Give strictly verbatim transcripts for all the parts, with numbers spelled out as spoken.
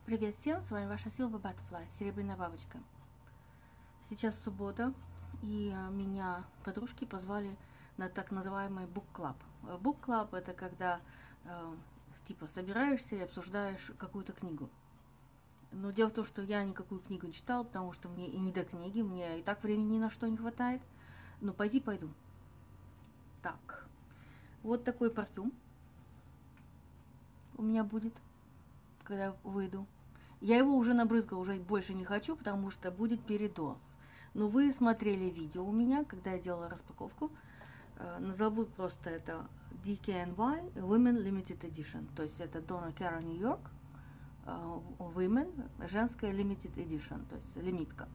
Привет всем, с вами ваша Silver Butterfly, Серебряная бабочка. Сейчас суббота, и меня подружки позвали на так называемый Book Club. Book Club — это когда э, типа собираешься и обсуждаешь какую-то книгу. Но дело в том, что я никакую книгу не читала, потому что мне и не до книги, мне и так времени ни на что не хватает. Но пойти пойду. Так, вот такой парфюм у меня будет, когда я выйду. Я его уже набрызгала, уже больше не хочу, потому что будет передоз. Но вы смотрели видео у меня, когда я делала распаковку. Назову просто это ди кей эн вай Women Limited Edition. То есть это Donna Karan New York Women, женская Limited Edition, то есть лимитка.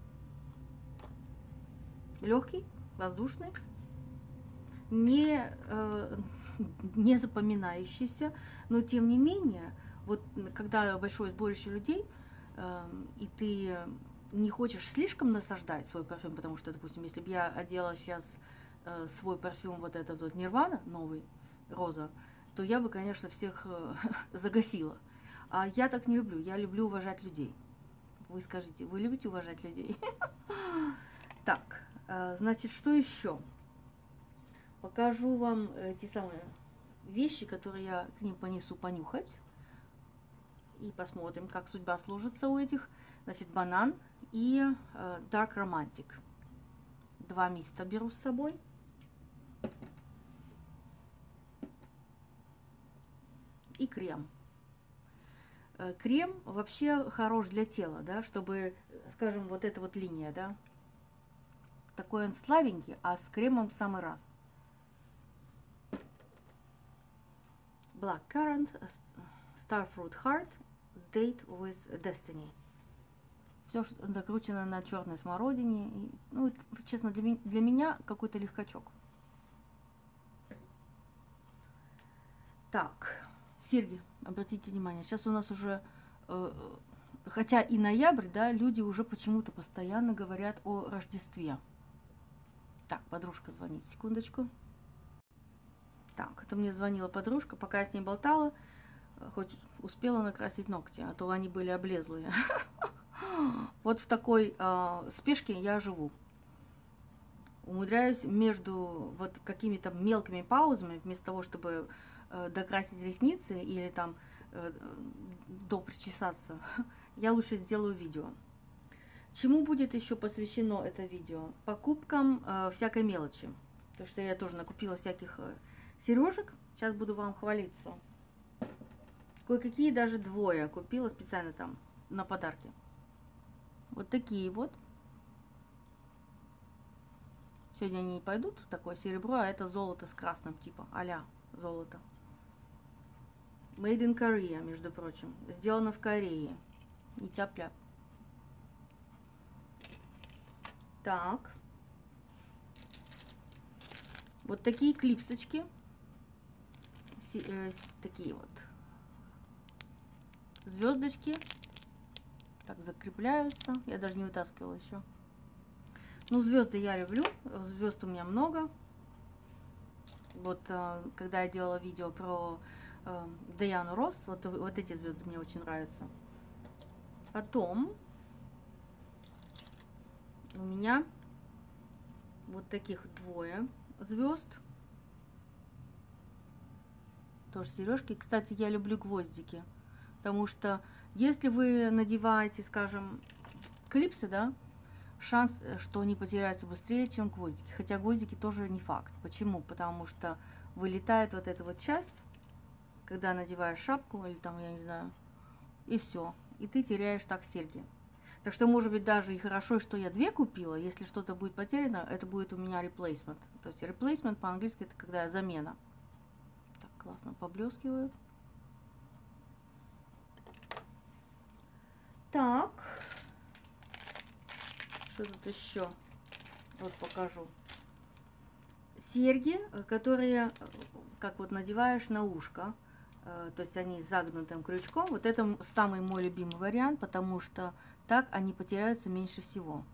Легкий, воздушный, не, э, не запоминающийся, но тем не менее, вот когда большое сборище людей, э, и ты не хочешь слишком насаждать свой парфюм, потому что, допустим, если бы я одела сейчас э, свой парфюм, вот этот вот Нирвана, новый, роза, то я бы, конечно, всех э, загасила. А я так не люблю, я люблю уважать людей. Вы скажите, вы любите уважать людей? Так, значит, что еще? Покажу вам те самые вещи, которые я к ним понесу понюхать. И посмотрим, как судьба сложится у этих. Значит, банан и э, Dark Romantic. Два миста беру с собой. И крем. Э, крем вообще хорош для тела, да, чтобы, скажем, вот эта вот линия, да. Такой он слабенький, а с кремом в самый раз. Black Currant, Starfruit Heart, Date with Destiny. Все закручено на черной смородине. И, ну, это, честно, для, для меня какой-то легкачок. Так, серьги, обратите внимание, сейчас у нас уже, э, хотя и ноябрь, да, люди уже почему-то постоянно говорят о Рождестве. Так, подружка звонит, секундочку. Так, это мне звонила подружка, пока я с ней болтала, хоть успела накрасить ногти, а то они были облезлые. Вот в такой э, спешке я живу. Умудряюсь между вот какими-то мелкими паузами, вместо того, чтобы э, докрасить ресницы или там э, допричесаться, я лучше сделаю видео. Чему будет еще посвящено это видео? Покупкам э, всякой мелочи. Потому что я тоже накупила всяких э, сережек. Сейчас буду вам хвалиться. Кое-какие даже двое купила специально там на подарки. Вот такие вот. Сегодня они не пойдут в такое серебро, а это золото с красным типа, а-ля золото. Made in Korea, между прочим. Сделано в Корее. Не тяп-ляп. Так. Вот такие клипсочки. Си э, такие вот. Звездочки. Так, закрепляются. Я даже не вытаскивала еще. Ну, звезды я люблю. Звезд у меня много. Вот, э, когда я делала видео про э, Даяну Росс, вот, вот эти звезды мне очень нравятся. Потом у меня вот таких двое звезд. Тоже сережки. Кстати, я люблю гвоздики. Потому что если вы надеваете, скажем, клипсы, да, шанс, что они потеряются быстрее, чем гвоздики. Хотя гвоздики тоже не факт. Почему? Потому что вылетает вот эта вот часть, когда надеваешь шапку или там, я не знаю, и все. И ты теряешь так серьги. Так что, может быть, даже и хорошо, что я две купила. Если что-то будет потеряно, это будет у меня replacement. То есть replacement по-английски это когда замена. Так, классно поблескивают. Так. Что тут еще? Вот покажу. Серьги, которые, как вот надеваешь на ушко. То есть они с загнутым крючком. Вот это самый мой любимый вариант, потому что так они потеряются меньше всего.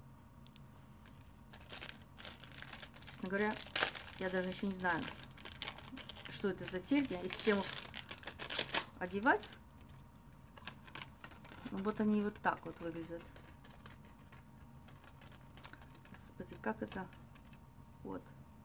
Честно говоря, я даже еще не знаю, что это за серьги и с чем их одевать. Ну, вот они вот так вот выглядят. Господи, как это? Вот.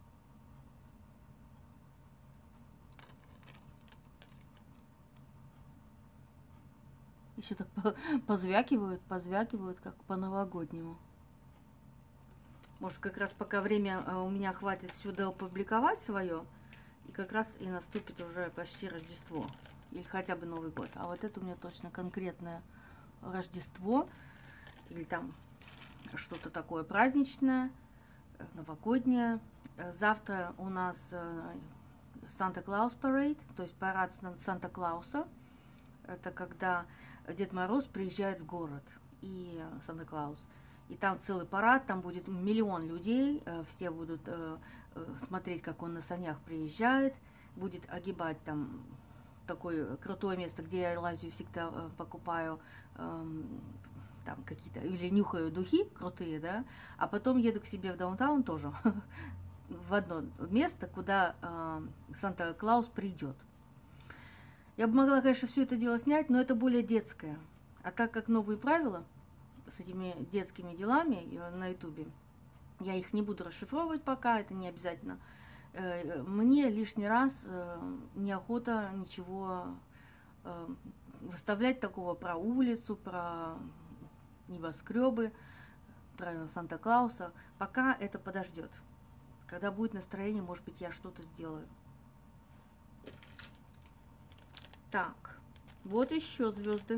Еще так позвякивают, позвякивают, как по-новогоднему. Может, как раз пока время у меня хватит сюда опубликовать свое, и как раз и наступит уже почти Рождество. Или хотя бы Новый год. А вот это у меня точно конкретное Рождество. Или там что-то такое праздничное, новогоднее. Завтра у нас Санта-Клаус парад, то есть парад Санта-Клауса. Это когда Дед Мороз приезжает в город, и Санта-Клаус. И там целый парад, там будет миллион людей, все будут смотреть, как он на санях приезжает, будет огибать там такое крутое место, где я лазю, всегда покупаю там какие-то, или нюхаю духи крутые, да, а потом еду к себе в даунтаун тоже, в одно место, куда Санта-Клаус придет. Я бы могла, конечно, все это дело снять, но это более детское. А так как новые правила с этими детскими делами на ютубе, я их не буду расшифровывать пока, это не обязательно. Мне лишний раз неохота ничего выставлять такого про улицу, про небоскребы, про Санта-Клауса. Пока это подождет. Когда будет настроение, может быть, я что-то сделаю. Так, вот еще звезды.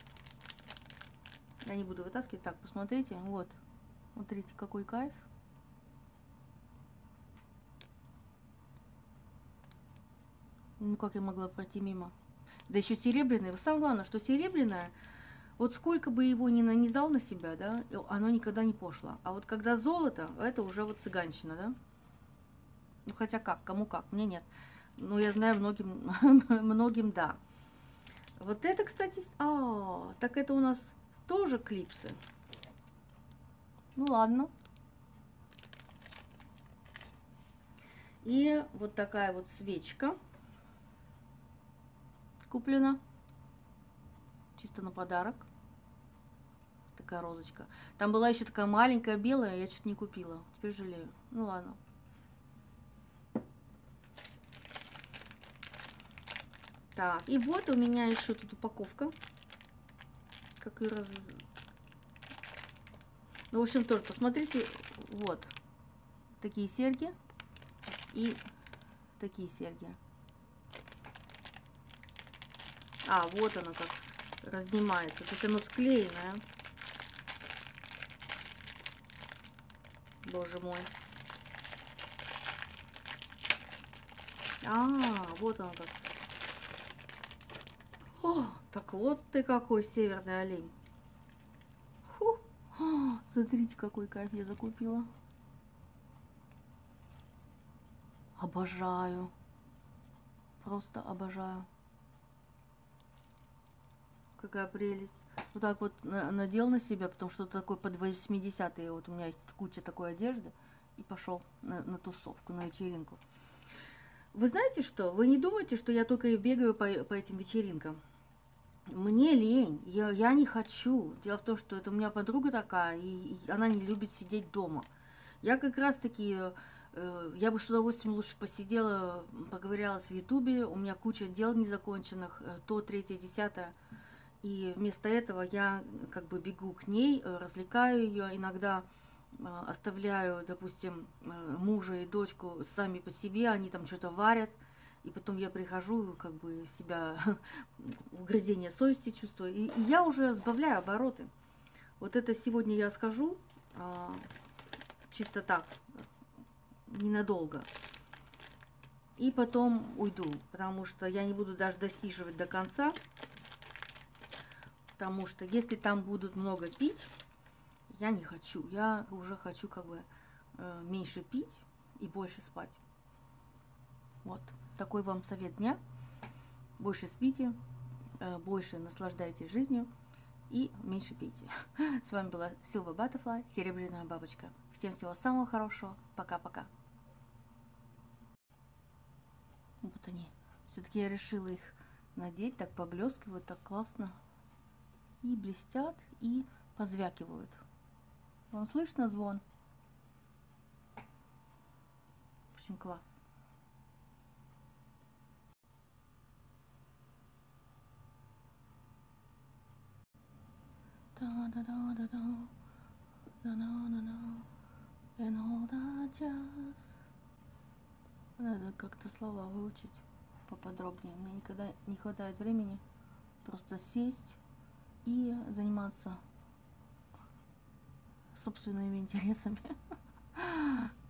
Я не буду вытаскивать. Так, посмотрите. Вот. Смотрите, какой кайф. Ну, как я могла пройти мимо? Да еще серебряное. Самое главное, что серебряное, вот сколько бы его ни нанизал на себя, да, оно никогда не пошло. А вот когда золото, это уже вот цыганщина, да? Ну, хотя как, кому как, мне нет. Ну, я знаю, многим, многим да. Вот это, кстати, а, так это у нас тоже клипсы. Ну, ладно. И вот такая вот свечка куплена. Чисто на подарок. Такая розочка. Там была еще такая маленькая белая, я что-то не купила. Теперь жалею. Ну, ладно. Так, и вот у меня еще тут упаковка. Как и раз... Ну, в общем, тоже посмотрите. Вот. Такие серьги. И такие серьги. А, вот она как разнимается. Тут оно склеенное. Боже мой. А, вот оно как. О, так вот ты какой северный олень. Фу. О, смотрите, какой кайф я закупила. Обожаю. Просто обожаю. Какая прелесть. Вот так вот надел на себя, потому что такой под восьмидесятые. Вот у меня есть куча такой одежды. И пошел на, на тусовку, на вечеринку. Вы знаете что? Вы не думайте, что я только и бегаю по, по этим вечеринкам. Мне лень, я, я не хочу. Дело в том, что это у меня подруга такая, и, и она не любит сидеть дома. Я как раз таки, э, я бы с удовольствием лучше посидела, поговорилась в ютубе, у меня куча дел незаконченных, э, то, третье, десятое. И вместо этого я как бы бегу к ней, э, развлекаю ее, иногда э, оставляю, допустим, э, мужа и дочку сами по себе, они там что-то варят. И потом я прихожу, как бы себя угрызение совести чувствую. И, и я уже сбавляю обороты. Вот это сегодня я скажу, а, чисто так, ненадолго. И потом уйду, потому что я не буду даже досиживать до конца. Потому что если там будут много пить, я не хочу. Я уже хочу как бы э, меньше пить и больше спать. Вот. Такой вам совет дня. Больше спите, больше наслаждайтесь жизнью и меньше пейте. С вами была Silver Butterfly, Серебряная бабочка. Всем всего самого хорошего. Пока-пока. Вот они. Все-таки я решила их надеть. Так поблескивают, так классно. и блестят, и позвякивают. Вам слышно звон? В общем, класс. Надо как-то слова выучить поподробнее. Мне никогда не хватает времени просто сесть и заниматься собственными интересами.